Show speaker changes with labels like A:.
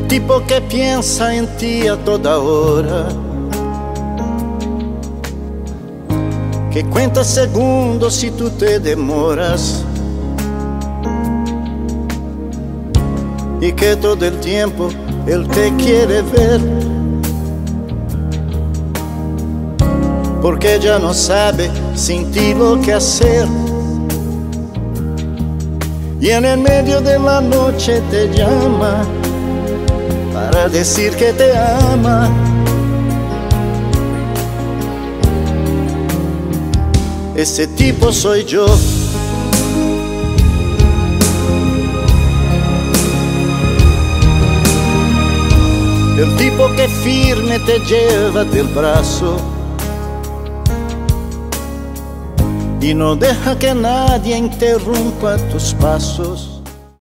A: el tipo que piensa en ti a toda hora, que cuenta segundos si tú te demoras, y que todo el tiempo él te quiere ver, porque ya no sabe sin ti lo que hacer. Y en el medio de la noche te llama para decir que te ama. Ese tipo soy yo. El tipo que firme te lleva del brazo y no deja que nadie interrumpa tus pasos.